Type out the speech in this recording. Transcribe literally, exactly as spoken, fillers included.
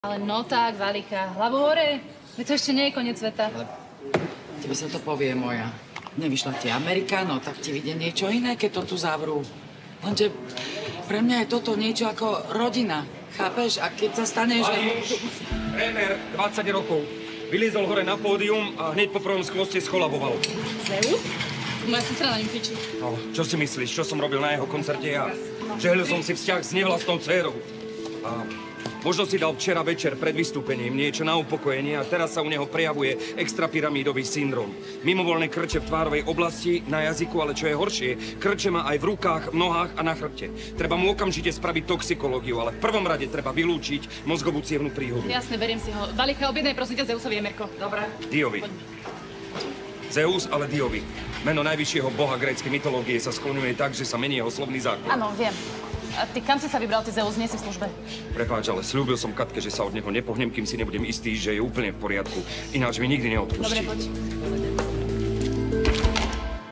Ale no tak, Valika, hlavu hore, veď to ešte nie je koniec sveta. Ale tebe sa to povie, moja. Nevyšla ti Amerika, no tak ti vidie niečo iné, keď to tu zavrú. Lenže pre mňa je toto niečo ako rodina, chápeš? A keď sa stane, že... Tréner, dvadsať rokov. Vyliezol hore na pódium a hneď po prvom skvoste skolaboval. Zeus? Moja sestra na ním kričí. No, čo si myslíš, čo som robil na jeho koncerte ja? Žehlil som si vzťah s nevlastnou dcérou. A možno si dal včera večer pred vystúpením niečo na upokojenie a teraz sa u neho prejavuje extrapyramidový syndrom. Mimovoľné krče v tvárovej oblasti, na jazyku, ale čo je horšie, krče má aj v rukách, v nohách a na chrbte. Treba mu okamžite spraviť toxikológiu, ale v prvom rade treba vylúčiť mozgovú cievnu príhodu. Jasne, beriem si ho. Valika, objednaj prosím ťa Zeusovi Emerko. Dobre. Diovi. Zeus, ale Diovi. Meno najvyššieho boha gréckej mytológie sa skloňuje tak, že sa mení jeho slovný základ. Áno, viem. A ty kam si sa vybral, ty Zeus, nie si v službe? Prepáč, ale slúbil som Katke, že sa od neho nepohnem, kým si nebudem istý, že je úplne v poriadku. Ináč mi nikdy neodpustí. Dobre, poď.